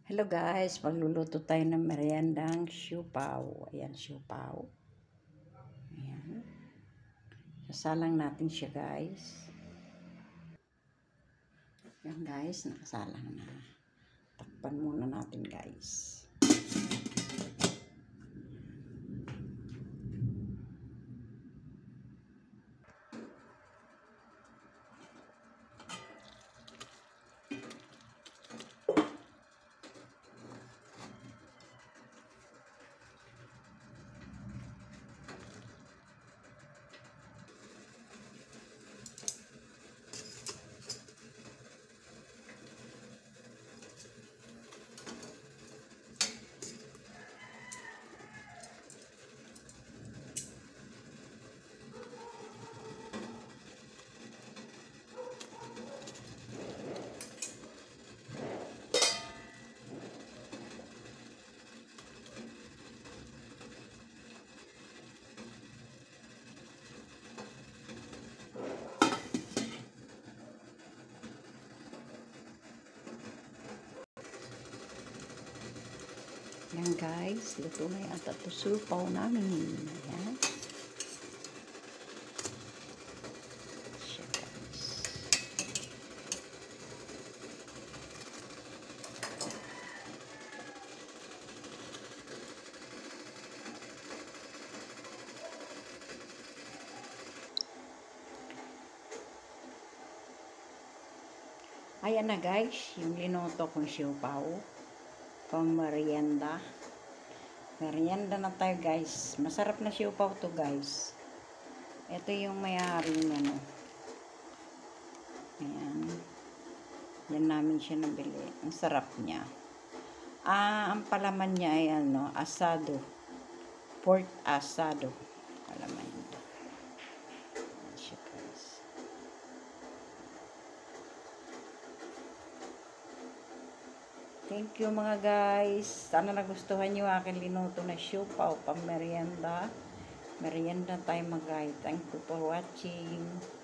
Hello guys, magluluto tayo ng meriendang siupaw. Ayan, siupaw. Ayan. Sasalang natin siya guys. Ayan guys, nakasalang na. Takpan muna natin guys. Ayan guys, luto na yung ata siupaw namin. Ayan. Siya guys. Ayan na guys, yung linuto kong siupaw. Pang merienda. Merienda na tayo guys. Masarap na siupaw to guys. Ito yung may-ari ano. Ayan. Yan namin siya nabili. Ang sarap niya. Ang palaman niya ay ano, asado. Pork asado. Palaman niya. Ayan siya guys. Thank you mga guys. Sana nagustuhan nyo aking linuto na siupaw pang merienda. Merienda tayo mga guys. Thank you for watching.